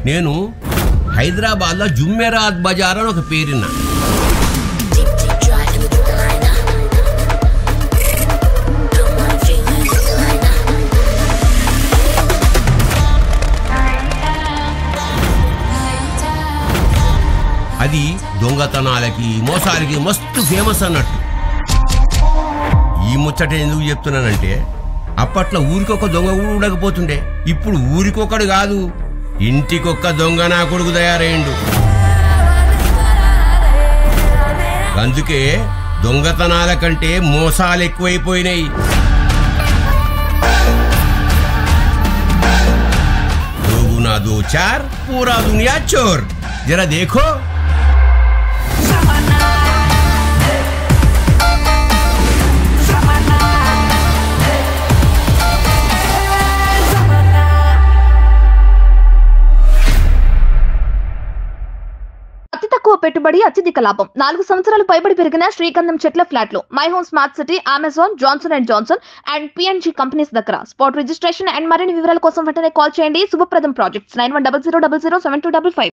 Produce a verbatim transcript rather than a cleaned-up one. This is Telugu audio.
నేను హైదరాబాద్లో జుమ్మెరాత్ బజార్ అని ఒక పేరున్నా. అది దొంగతనాలకి మోసాలకి మస్తు ఫేమస్ అన్నట్టు. ఈ ముచ్చట ఎందుకు చెప్తున్నానంటే అప్పట్లో ఊరికొక దొంగ కూడా ఉండకపోతుండే. ఇప్పుడు ఊరికొకడు కాదు, ఇంటికొక్క దొంగ నా కొడుకు తయారయ్యిండు. అందుకే దొంగతనాల కంటే మోసాలు ఎక్కువైపోయినాయి. దోగునా దో చార్ పూరా దునియా చోర్, జరా దేఖో. అతి తక్కువ పెట్టుబడి అత్యధిక లాభం. నాలుగు సంవత్సరాలు పైబడి పెరిగిన శ్రీగంధం చెట్ల ఫ్లాట్లు My Home Smart City, Amazon, Johnson and Johnson and PNG companies దగ్గర. స్పాట్ రిజిస్ట్రేషన్ అండ్ మరిన్ని వివరాల కోసం వెంటనే కాల్ చేయండి. Shubhapradam projects nine one double zero double zero seven two double five.